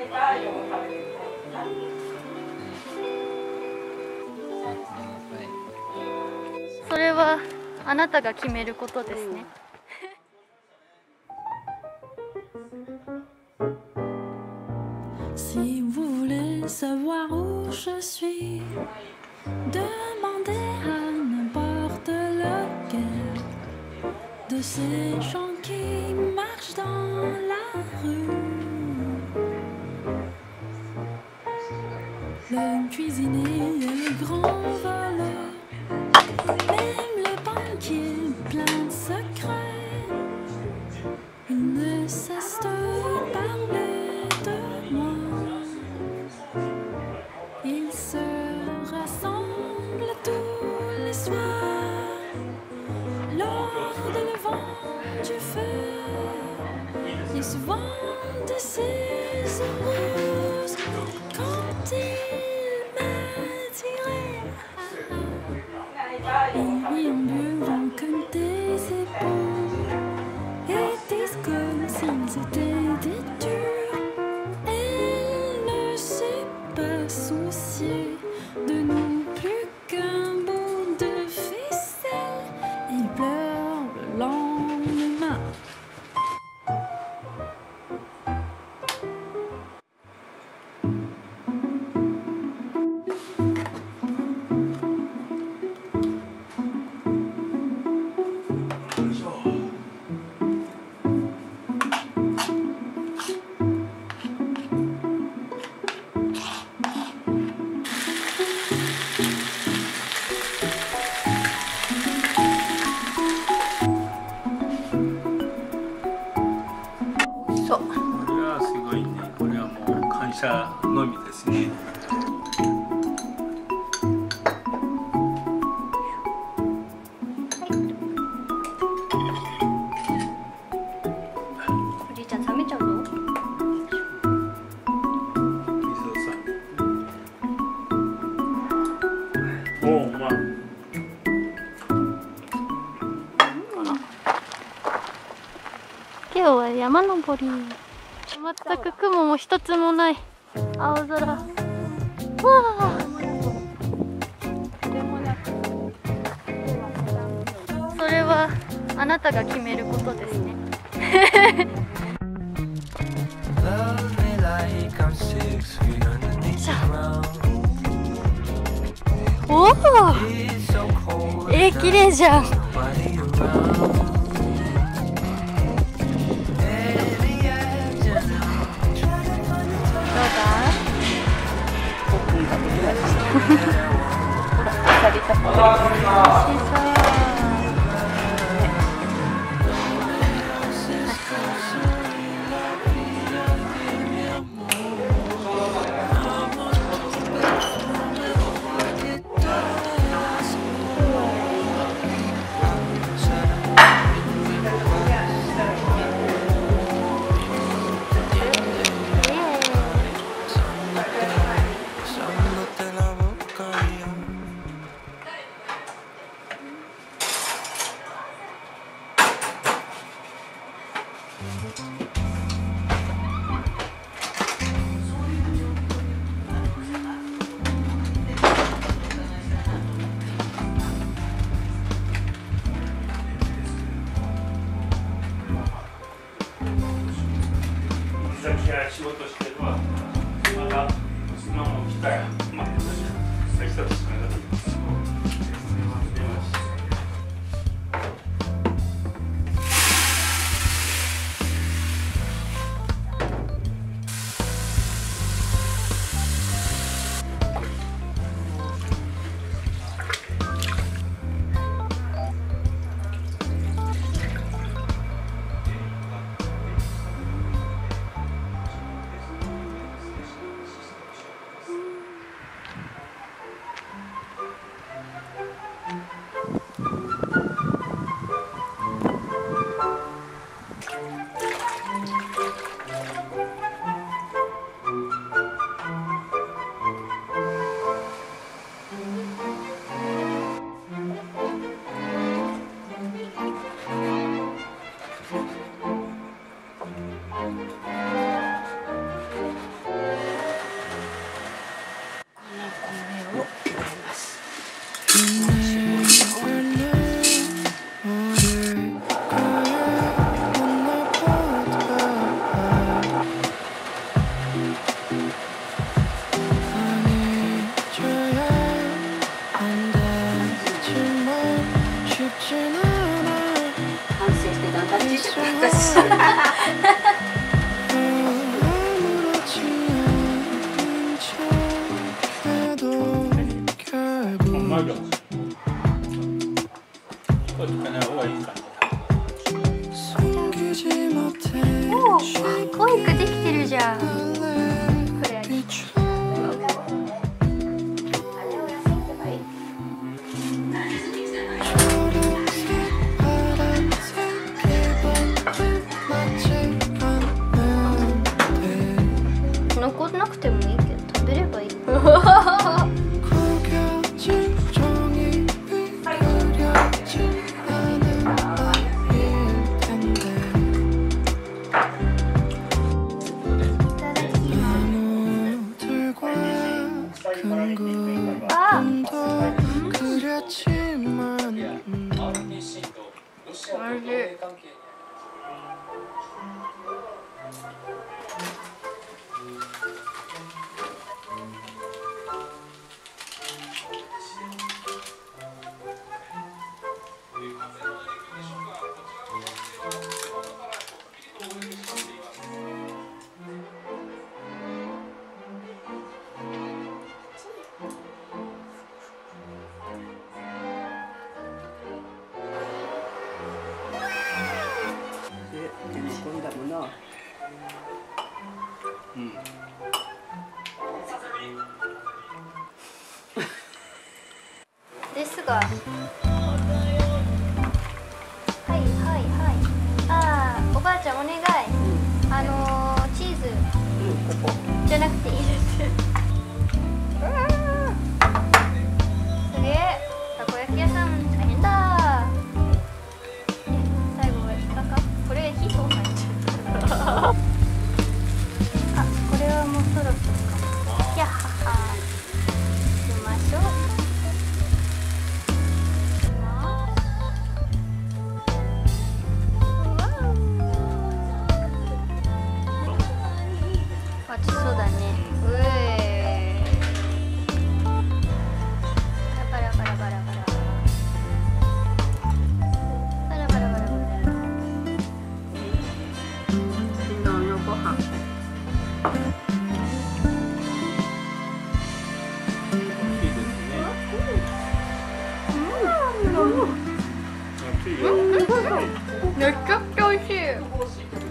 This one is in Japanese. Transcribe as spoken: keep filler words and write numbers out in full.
それはあなたが決めることですね。 Si vous voulez savoir où je suis, demandez à n'importe lequel de ces gens qui marchent dans la rue. Le cuisinier et le grand voleur, même le banquier plein de secrets, ils ne cessent de parler de moi. Ils se rassemblent tous les soirs lors de levant du feu. Ils se vendent de ces heureuses quand ils m'attiraient. Ils rient en buvant comme des épaules et disent comme s'ils étaient des durs. Elle ne s'est pas souciée de nous plus qu'un bout de ficelle. Il pleure le lendemain. そう。 これはすごいね。これはもう感謝のみですね。 おじいちゃん冷めちゃうの？ 水をさ。おお、うまい。 今日は山登り。全く雲も一つもない青空。わあ。それはあなたが決めることですね。おお。えー、綺麗じゃん。 先が仕事してるわ。また今も来たよ。まあ、挨拶しながら。 おー、保育できてるじゃん。これ残んなくてもいいけど食べればいい。ですが、はいはいはい。ああ、おばあちゃんお願い。あのー、チーズじゃなくていいです。すげえ、たこ焼き屋さん大変だ。最後はイカか。これ火通さないんじゃん。あ、これはもうそろそろか。いやはは。行きましょう。暑そうだね。うえー。バラバラバラバラバラ。バラバラバラバラ。昨日のご飯。めっちゃくちゃ美味しい。